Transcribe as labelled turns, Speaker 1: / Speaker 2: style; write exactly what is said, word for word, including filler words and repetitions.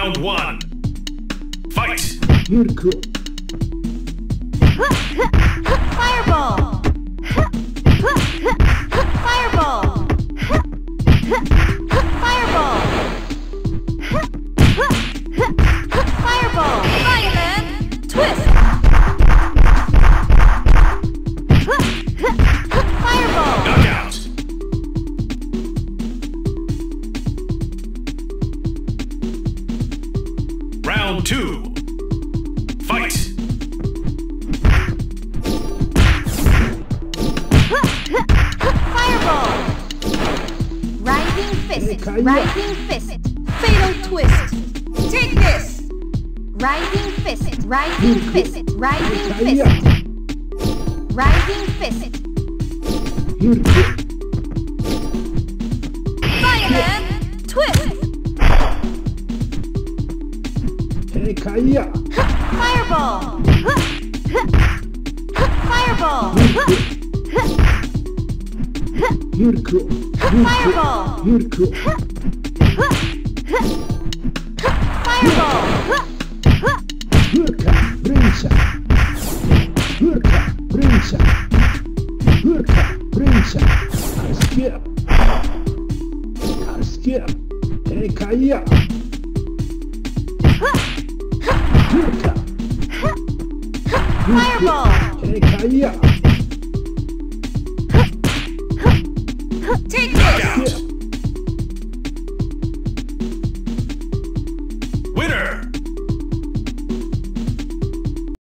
Speaker 1: Round one. Fight!
Speaker 2: Yuriko.
Speaker 3: Fireball! Fireball! Fireball! Fireball! Fireman! Twist! Fireball!
Speaker 1: Knockout! Round two. Fight!
Speaker 3: Fireball! Rising fist! Rising fist! Fatal twist! Take this! Rising fist! Rising fist! Rising fist! Rising fist!
Speaker 2: Yuriko.
Speaker 3: Fireman! Twist!
Speaker 2: Tekaya.
Speaker 3: Fireball! Fireball!
Speaker 2: Yuriko.
Speaker 3: Fireball!
Speaker 2: Yuriko.
Speaker 3: Fireball!
Speaker 2: Yurka. Prinsa. Yurka. Prinsa. Yurka. Prinsa. Askia. Askia. Tekaya. Yurka.
Speaker 3: Fireball!
Speaker 2: Tekaya.